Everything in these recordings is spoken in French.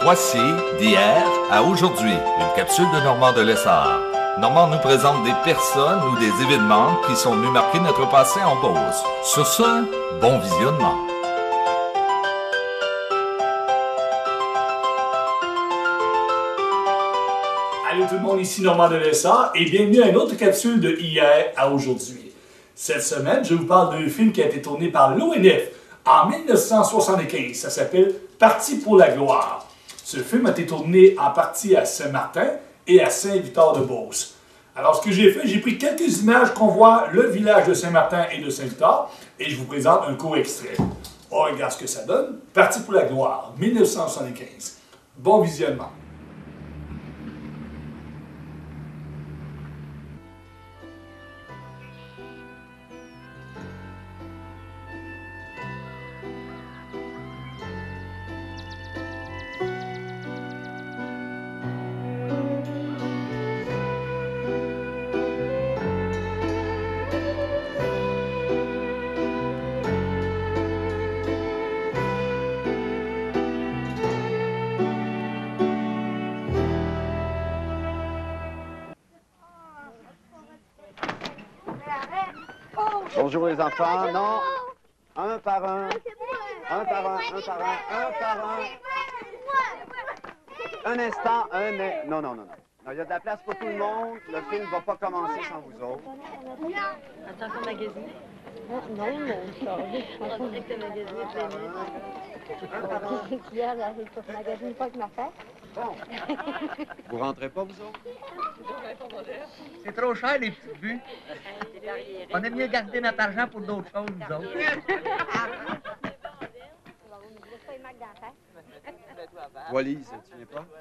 Voici d'hier à aujourd'hui, une capsule de Normand de Lessard. Normand nous présente des personnes ou des événements qui sont venus marquer notre passé en Beauce. Sur ce, bon visionnement. Allô tout le monde, ici Normand de Lessard et bienvenue à une autre capsule de hier à aujourd'hui. Cette semaine, je vous parle d'un film qui a été tourné par l'ONF en 1975. Ça s'appelle Parti pour la gloire. Ce film a été tourné en partie à Saint-Martin et à Saint-Victor-de-Beauce. Alors, ce que j'ai fait, j'ai pris quelques images qu'on voit le village de Saint-Martin et de Saint-Victor et je vous présente un court extrait. On regarde ce que ça donne. Parti pour la gloire, 1975. Bon visionnement. Bonjour les enfants, non, un par un, un par un, un par un, un par un. Un instant, non, non, non, non. Non, il y a de la place pour tout le monde, le film ne va pas commencer sans vous autres. Attends qu'on magasine. Non, mais on dirait que t'as magasiné plein de hier, là, je magasine pas avec ma fête. Bon. Vous rentrez pas, vous autres? C'est trop cher, les petites vues. On aime mieux garder notre argent pour d'autres choses, nous autres. Walise, tu viens pas?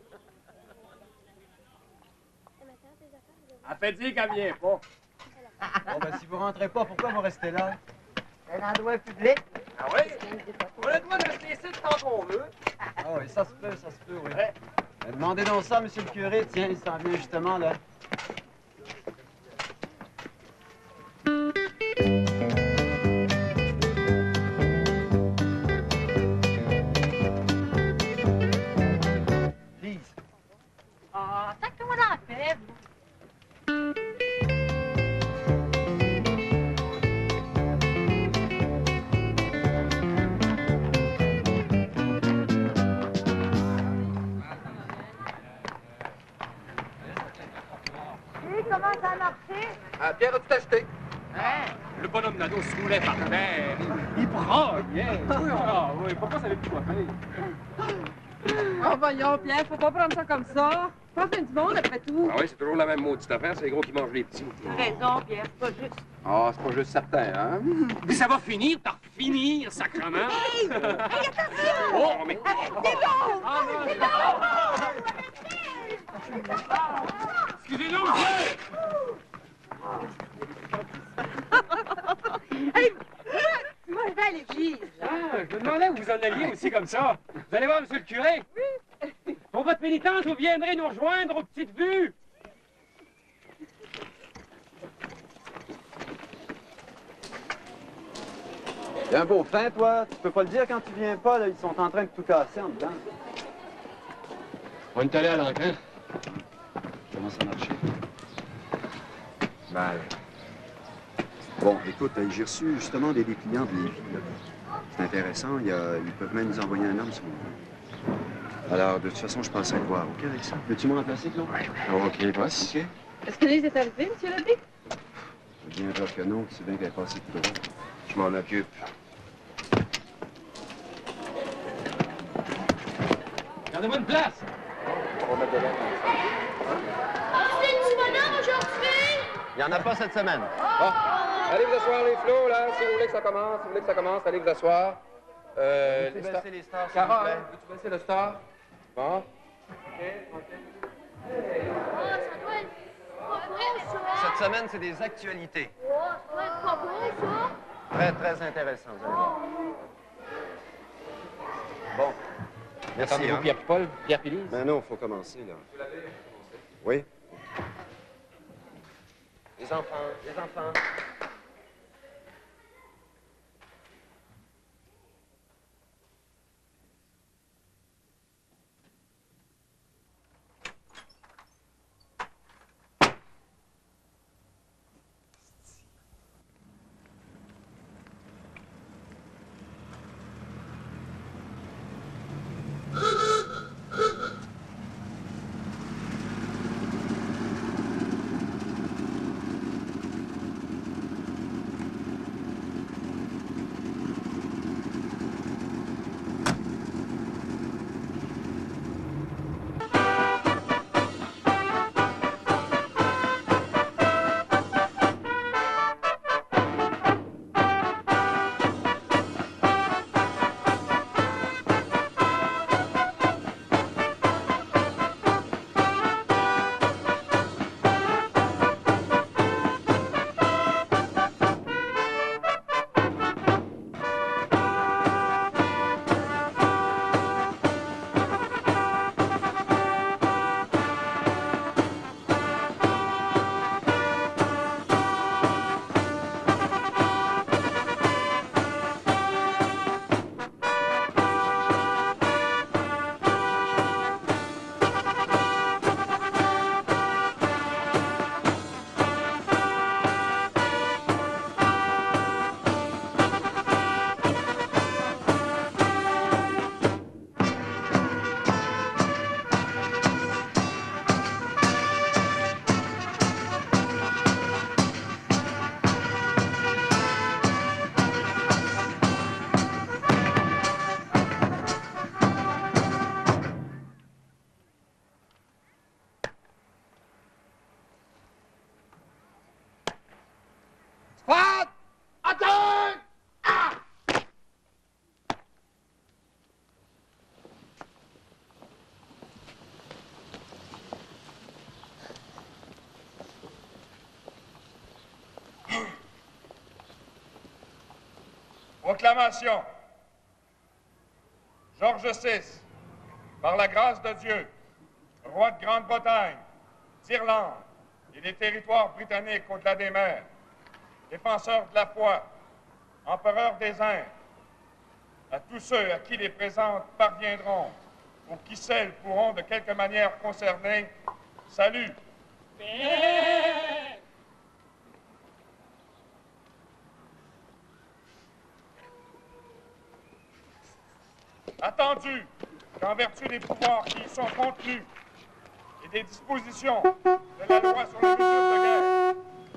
Elle fait dire qu'elle vient pas. Bon, ben si vous rentrez pas, pourquoi vous restez là? C'est un endroit public. Ah oui? On a le droit de rester ici tant qu'on veut. Ah oui, ça se peut, oui. Ouais. Demandez donc ça, monsieur le curé, tiens, il s'en vient justement, là. Please. Ah, tant que moi dans la fève. Comment ça a marché? Ah, Pierre, as-tu acheté? Hein? Le bonhomme Nadeau se roulait par terre. Il braillait. Ah oui, pourquoi ça plus quoi faire? Oh, voyons, Pierre, faut pas prendre ça comme ça. Pas fin du monde, après tout. Ah oui, c'est toujours la même maudite affaire, c'est les gros qui mangent les petits. T'as raison, Pierre, c'est pas juste. Ah, c'est pas juste certain, hein? Mais ça va finir par finir, sacrement. Hey, attention! Oh, mais... C'est bon! C'est bon! Excusez-nous, monsieur! Hey, moi, je vais à l'église. Ah, je me demandais où vous en alliez aussi comme ça. Vous allez voir, monsieur le curé? Oui. Pour votre pénitence, vous viendrez nous rejoindre aux petites vues. Il y a un beau fin, toi. Tu peux pas le dire quand tu viens pas, là. Ils sont en train de tout casser en dedans. On est allé à l'encan. Comment ça marche? Mal. Bon, écoute, j'ai reçu justement des clients de Lévis, là. C'est intéressant, ils peuvent même nous envoyer un homme si vous voulez. Alors, de toute façon, je penserai te voir, OK, avec ça? Veux-tu me remplacer, Claude? OK, boss. OK. Est-ce que Lise est arrivée, monsieur l'abbé? Bien sûr que non, c'est bien qu'elle est passée tout droit. Je m'en occupe. Gardez-moi une place! On va mettre de l'air. C'est du bonhomme aujourd'hui? Il n'y en a pas cette semaine. Bon, allez vous asseoir, les flots, là. Si vous voulez que ça commence, allez vous asseoir. Peux-tu baisser les stars, s'il vous Carole, plaît? veux-tu baisser le star? Bon. OK, OK. Ah, ça doit être pas bon, ça. Cette semaine, c'est des actualités. Oh, ça doit être pas bon, ça. Très, très intéressant, vous allez voir. Bon. Merci, Attendez-vous, hein? Pierre-Paul, Pierre-Pélise? Ben non, il faut commencer, là. Oui? Les enfants, les enfants. Proclamation. George VI, par la grâce de Dieu, roi de Grande-Bretagne, d'Irlande et des territoires britanniques au-delà des mers, défenseur de la foi, empereur des Indes, à tous ceux à qui les présentes parviendront ou qui celles pourront de quelque manière concerner, salut. Attendu qu'en vertu des pouvoirs qui y sont contenus et des dispositions de la loi sur les mesures de guerre,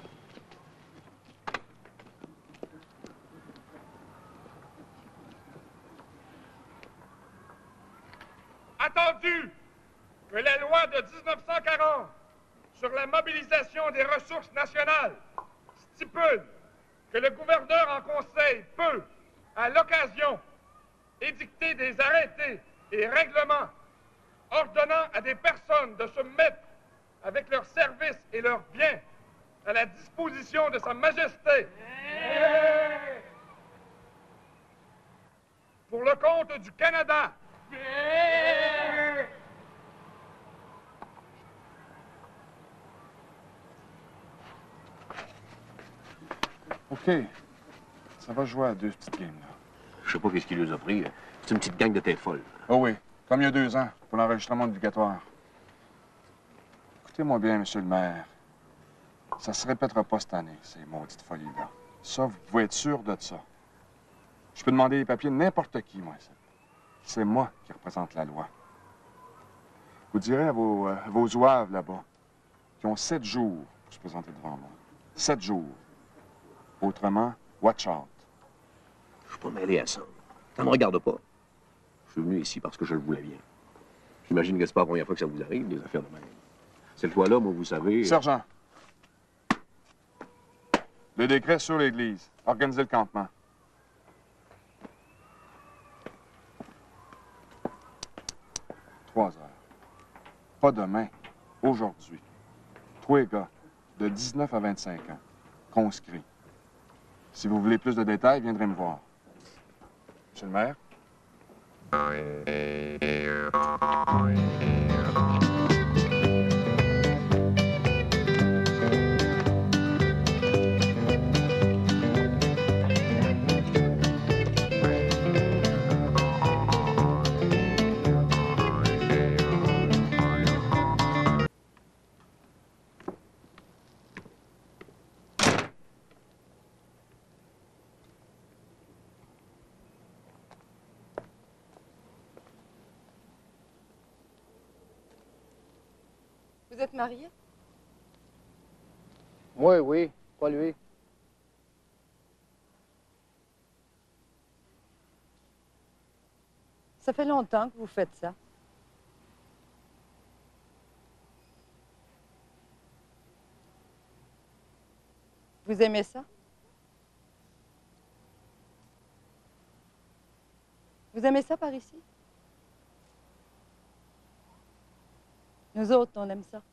attendu que la loi de 1940 sur la mobilisation des ressources nationales stipule que le gouverneur en conseil peut, à l'occasion, édicter des arrêtés et règlements ordonnant à des personnes de se mettre avec leurs services et leurs biens à la disposition de Sa Majesté pour le compte du Canada. OK. Ça va jouer à 2 petites games, là. Je sais pas qu'est-ce qu'il nous a pris. C'est une petite gang de têtes folles. Oh oui, comme il y a 2 ans, pour l'enregistrement obligatoire. Écoutez-moi bien, monsieur le maire. Ça se répétera pas cette année, ces maudites folies-là. Ça, vous pouvez être sûr de ça. Je peux demander les papiers de n'importe qui, moi, ça. C'est moi qui représente la loi. Vous direz à vos zouaves là-bas, qui ont 7 jours pour se présenter devant moi. 7 jours. Autrement, watch out. Je suis pas mêlé à ça. Ça me regarde pas. Je suis venu ici parce que je le voulais bien. J'imagine que c'est pas la première fois que ça vous arrive, des affaires de même. Cette fois-là, moi, vous savez... Sergent. Le décret sur l'église. Organisez le campement. « 3 heures. Pas demain. Aujourd'hui. 3 gars, de 19 à 25 ans, conscrits. Si vous voulez plus de détails, viendrez me voir. Monsieur le maire? Vous êtes marié? Moi, oui. Pas lui. Ça fait longtemps que vous faites ça. Vous aimez ça? Vous aimez ça par ici? Nous autres, on aime ça.